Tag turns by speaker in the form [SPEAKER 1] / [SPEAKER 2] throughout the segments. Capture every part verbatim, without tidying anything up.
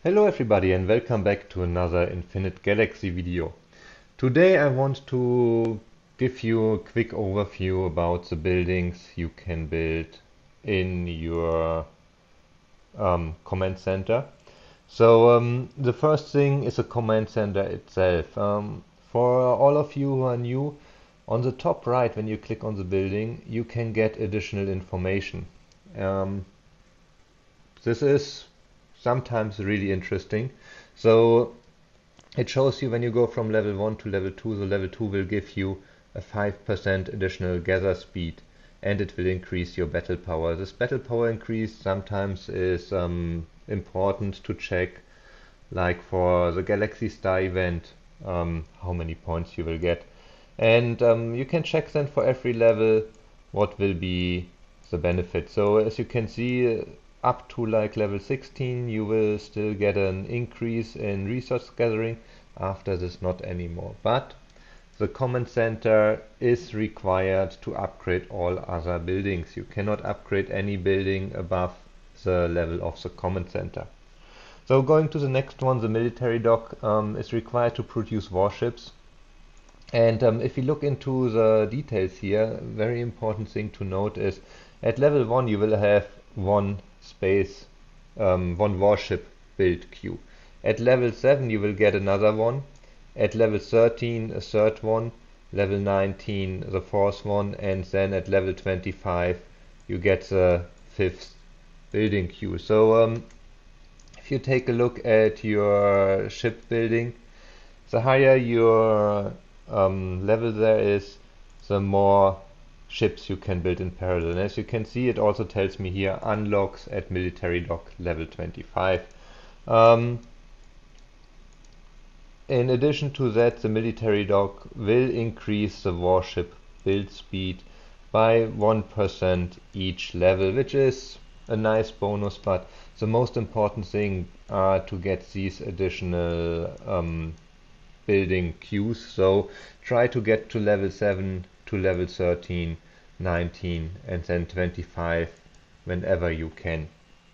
[SPEAKER 1] Hello everybody and welcome back to another Infinite Galaxy video. Today I want to give you a quick overview about the buildings you can build in your um, command center. So um, the first thing is a command center itself. Um, for all of you who are new, on the top right when you click on the building you can get additional information. Um, this is sometimes really interesting. So it shows you when you go from level one to level two, so level two will give you a five percent additional gather speed and it will increase your battle power. This battle power increase sometimes is um, important to check, like for the Galaxy Star event, um, how many points you will get. And um, you can check then for every level what will be the benefit. So as you can see, up to like level sixteen you will still get an increase in resource gathering. After this not anymore, but the command center is required to upgrade all other buildings. You cannot upgrade any building above the level of the command center. So going to the next one, the military dock um, is required to produce warships. And um, if you look into the details here, very important thing to note is at level one you will have one space, um, one warship build queue. At level seven you will get another one. At level thirteen a third one. Level nineteen the fourth one. And then at level twenty-five you get the fifth building queue. So um, if you take a look at your ship building, the higher your um, level there is, the more ships you can build in parallel. And as you can see, it also tells me here unlocks at military dock level twenty-five. Um, in addition to that, the military dock will increase the warship build speed by one percent each level, which is a nice bonus, but the most important thing are to get these additional um, building queues. So try to get to level seven, to level thirteen, nineteen and then twenty-five whenever you can.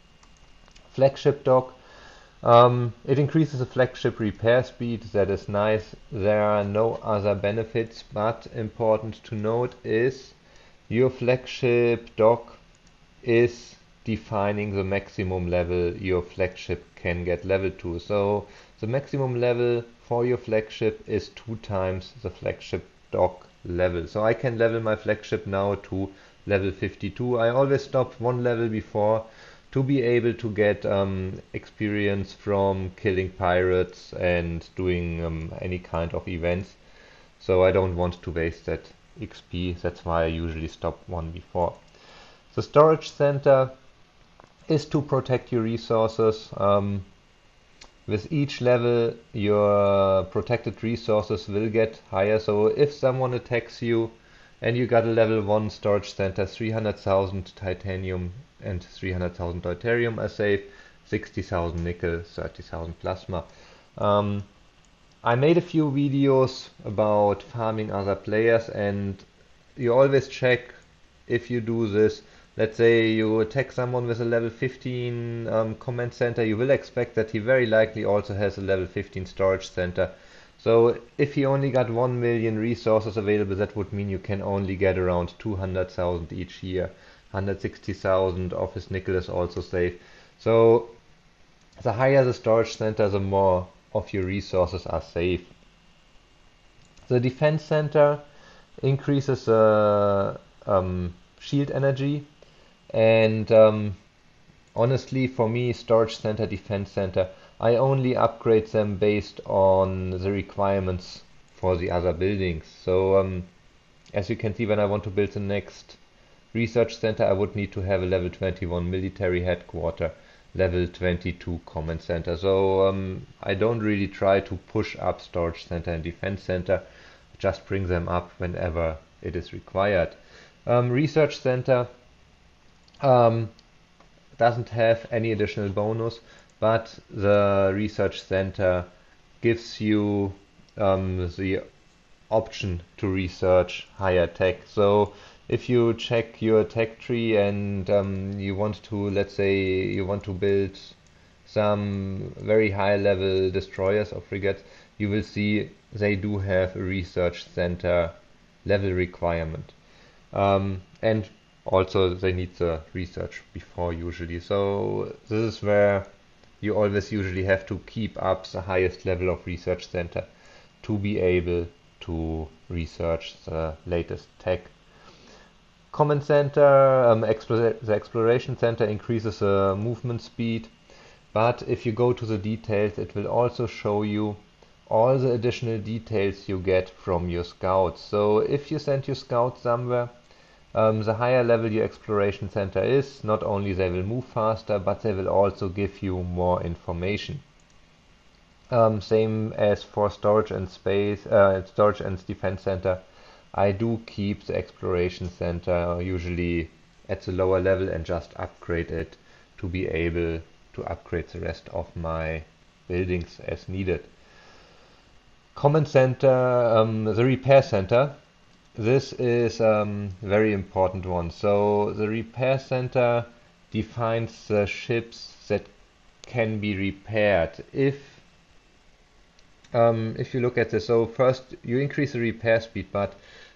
[SPEAKER 1] Flagship dock. Um, it increases the flagship repair speed. That is nice. There are no other benefits, but important to note is your flagship dock is defining the maximum level your flagship can get level to. So the maximum level for your flagship is two times the flagship dock level. So I can level my flagship now to level fifty-two. I always stop one level before to be able to get um, experience from killing pirates and doing um, any kind of events. So I don't want to waste that X P. That's why I usually stop one before. The storage center is to protect your resources. Um, with each level your protected resources will get higher. So if someone attacks you and you got a level one storage center, three hundred thousand titanium and three hundred thousand deuterium are safe, sixty thousand nickel, thirty thousand plasma. Um, I made a few videos about farming other players, and you always check if you do this. Let's say you attack someone with a level fifteen um, command center, you will expect that he very likely also has a level fifteen storage center. So if he only got one million resources available, that would mean you can only get around two hundred thousand each year. one hundred sixty thousand of his nickel is also safe. So the higher the storage center, the more of your resources are safe. The defense center increases the uh, um, shield energy. And um, honestly, for me, storage center, defense center, I only upgrade them based on the requirements for the other buildings. So um, as you can see, when I want to build the next research center, I would need to have a level twenty-one military headquarter, level twenty-two command center. So um, I don't really try to push up storage center and defense center, just bring them up whenever it is required. Um, research center Um, doesn't have any additional bonus, but the research center gives you um, the option to research higher tech. So if you check your tech tree and um, you want to, let's say you want to build some very high level destroyers or frigates, you will see they do have a research center level requirement. Um, and also they need the research before usually. So this is where you always usually have to keep up the highest level of research center to be able to research the latest tech. Command center, um, explore the exploration center increases the movement speed, but if you go to the details, it will also show you all the additional details you get from your scouts. So if you send your scouts somewhere, um, the higher level your exploration center is, not only they will move faster, but they will also give you more information. Um, same as for storage and space, uh, storage and defense center. I do keep the exploration center usually at the lower level and just upgrade it to be able to upgrade the rest of my buildings as needed. Command center, um, the repair center. This is a um, very important one. So the repair center defines the ships that can be repaired. If um, if you look at this, so first you increase the repair speed, but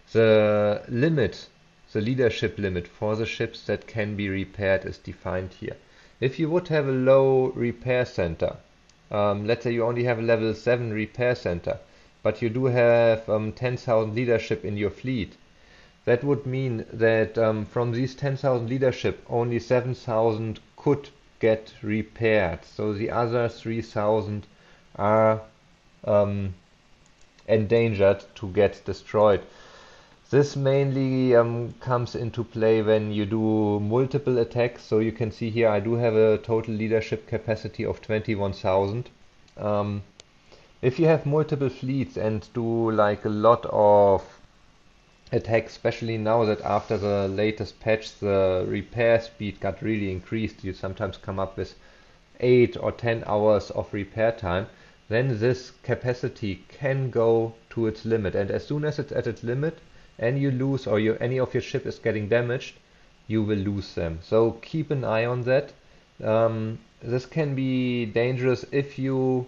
[SPEAKER 1] the limit, the leadership limit for the ships that can be repaired is defined here. If you would have a low repair center, um, let's say you only have a level seven repair center, but you do have um, ten thousand leadership in your fleet, that would mean that um, from these ten thousand leadership, only seven thousand could get repaired. So the other three thousand are um, endangered to get destroyed. This mainly um, comes into play when you do multiple attacks. So you can see here I do have a total leadership capacity of twenty-one thousand. Um, if you have multiple fleets and do like a lot of attacks, especially now that after the latest patch the repair speed got really increased, you sometimes come up with eight or ten hours of repair time, then this capacity can go to its limit, and as soon as it's at its limit and you lose, or you, any of your ship is getting damaged, you will lose them. So keep an eye on that. Um, this can be dangerous if you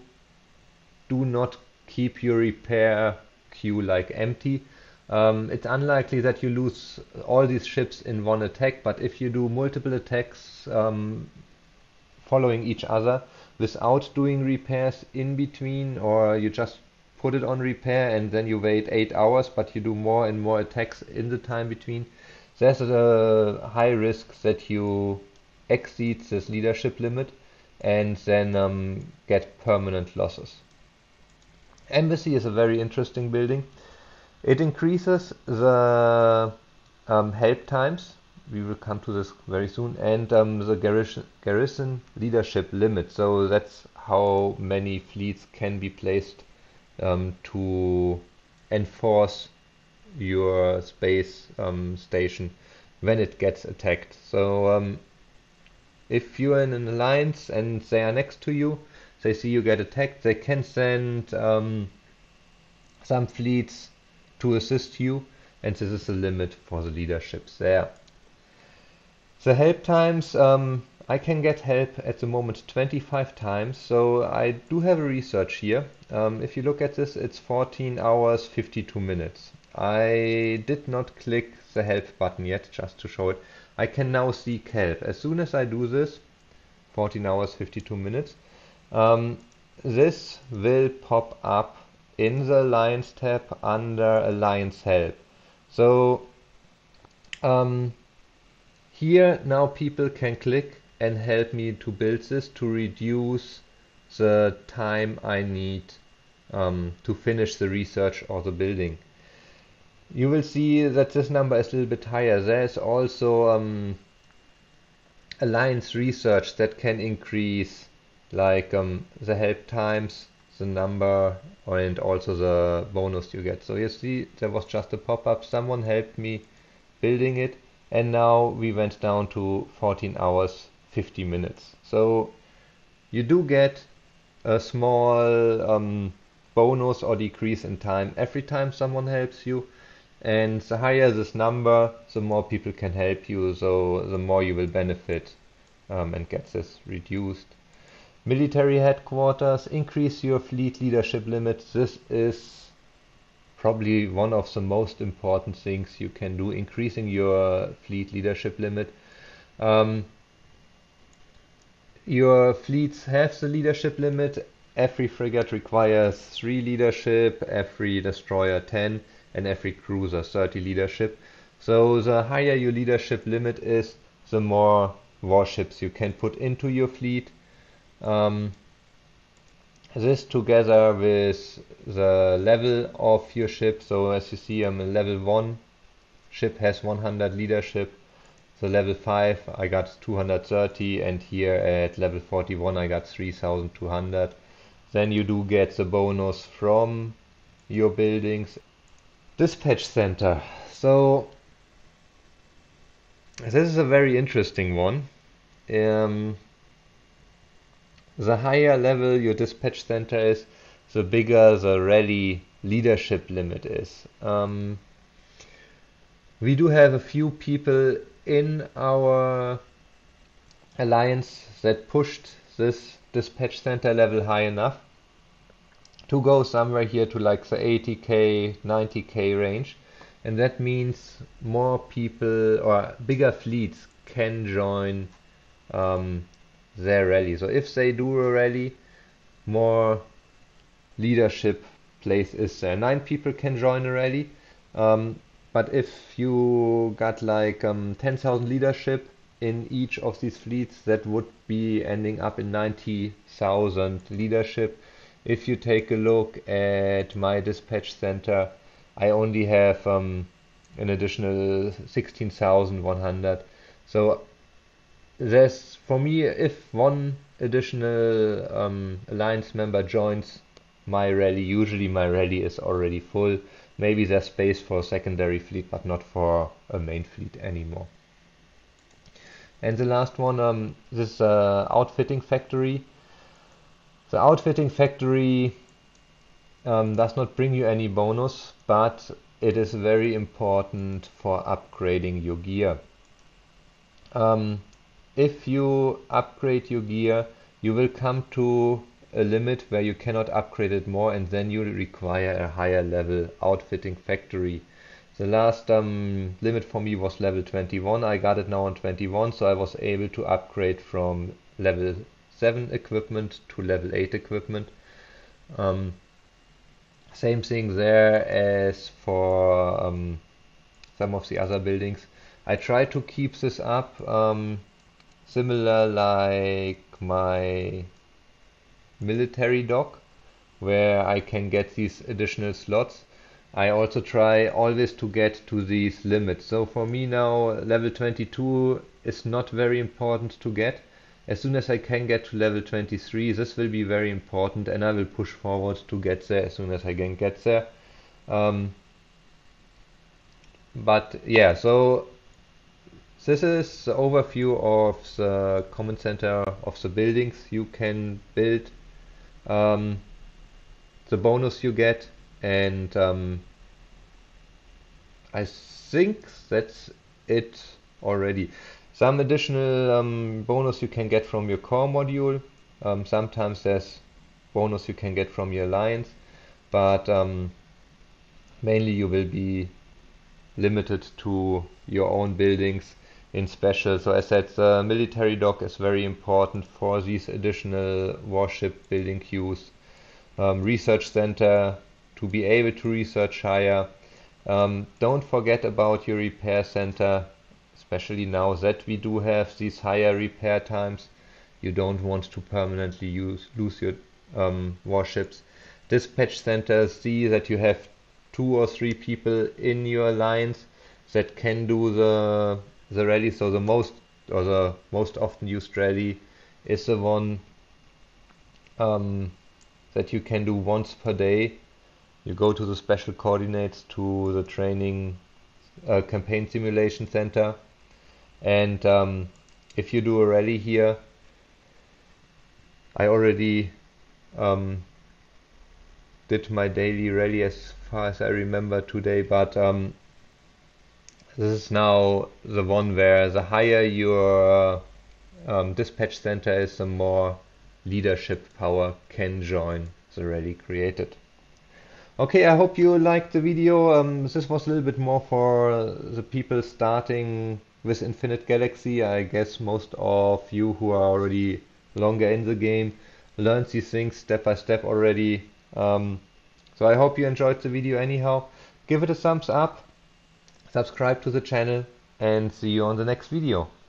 [SPEAKER 1] do not keep your repair queue like empty. Um, it's unlikely that you lose all these ships in one attack, but if you do multiple attacks um, following each other without doing repairs in between, or you just put it on repair and then you wait eight hours but you do more and more attacks in the time between, there's a high risk that you exceed this leadership limit and then um, get permanent losses. Embassy is a very interesting building. It increases the um, help times, we will come to this very soon, and um, the garrison, garrison leadership limit. So that's how many fleets can be placed um, to enforce your space um, station when it gets attacked. So um, if you're in an alliance and they are next to you, they see you get attacked, they can send um, some fleets to assist you, and this is the limit for the leaderships there. The help times, um, I can get help at the moment twenty-five times, so I do have a research here. Um, if you look at this, it's fourteen hours fifty-two minutes. I did not click the help button yet, just to show it. I can now seek help. As soon as I do this, fourteen hours fifty-two minutes, um, this will pop up in the Alliance tab under Alliance Help. So um, here now people can click and help me to build this to reduce the time I need um, to finish the research or the building. You will see that this number is a little bit higher. There is also um, Alliance research that can increase, like um, the help times, the number, and also the bonus you get. So you see there was just a pop-up, someone helped me building it, and now we went down to fourteen hours fifty minutes. So you do get a small um, bonus or decrease in time every time someone helps you, and the higher this number, the more people can help you, so the more you will benefit um, and get this reduced. Military headquarters, increase your fleet leadership limit. This is probably one of the most important things you can do, increasing your fleet leadership limit. Um, your fleets have the leadership limit. Every frigate requires three leadership, every destroyer ten, and every cruiser thirty leadership. So the higher your leadership limit is, the more warships you can put into your fleet. Um, this together with the level of your ship. So as you see, I'm a level one ship has one hundred leadership. So level five I got two hundred thirty, and here at level forty-one I got three thousand two hundred. Then you do get the bonus from your buildings. Dispatch center. So this is a very interesting one. Um, the higher level your dispatch center is, the bigger the rally leadership limit is. Um, we do have a few people in our alliance that pushed this dispatch center level high enough to go somewhere here to like the eighty K, ninety K range, and that means more people or bigger fleets can join um, their rally. So if they do a rally, more leadership place is there. Nine people can join a rally, um, but if you got like um, ten thousand leadership in each of these fleets, that would be ending up in ninety thousand leadership. If you take a look at my dispatch center, I only have um, an additional sixteen thousand one hundred. So there's, for me, if one additional um, alliance member joins my rally, usually my rally is already full. Maybe there's space for a secondary fleet, but not for a main fleet anymore. And the last one, um, this uh, outfitting factory. The outfitting factory um, does not bring you any bonus, but it is very important for upgrading your gear. Um, if you upgrade your gear, you will come to a limit where you cannot upgrade it more, and then you require a higher level outfitting factory. The last um, limit for me was level twenty-one. I got it now on twenty-one, so I was able to upgrade from level seven equipment to level eight equipment. Um, same thing there as for um, some of the other buildings. I try to keep this up, um, similar like my military dock, where I can get these additional slots. I also try always to get to these limits. So for me now, level twenty-two is not very important to get. As soon as I can get to level twenty-three, this will be very important, and I will push forward to get there as soon as I can get there. Um, but yeah, so this is the overview of the command center of the buildings you can build, um, the bonus you get, and um, I think that's it already. Some additional um, bonus you can get from your core module. Um, sometimes there's bonus you can get from your alliance, but um, mainly you will be limited to your own buildings in special. So as said, the military dock is very important for these additional warship building queues. Um, research center to be able to research higher. Um, don't forget about your repair center, especially now that we do have these higher repair times. You don't want to permanently use, lose your um, warships. Dispatch center, see that you have two or three people in your alliance that can do the the rally. So the most or the most often used rally is the one um, that you can do once per day. You go to the special coordinates to the training uh, campaign simulation center, and um, if you do a rally here, I already um, did my daily rally as far as I remember today, but um, this is now the one where the higher your um, dispatch center is, the more leadership power can join the rally created. Okay, I hope you liked the video. Um, this was a little bit more for the people starting with Infinite Galaxy. I guess most of you who are already longer in the game learned these things step by step already. Um, so I hope you enjoyed the video anyhow. Give it a thumbs up, subscribe to the channel, and see you on the next video.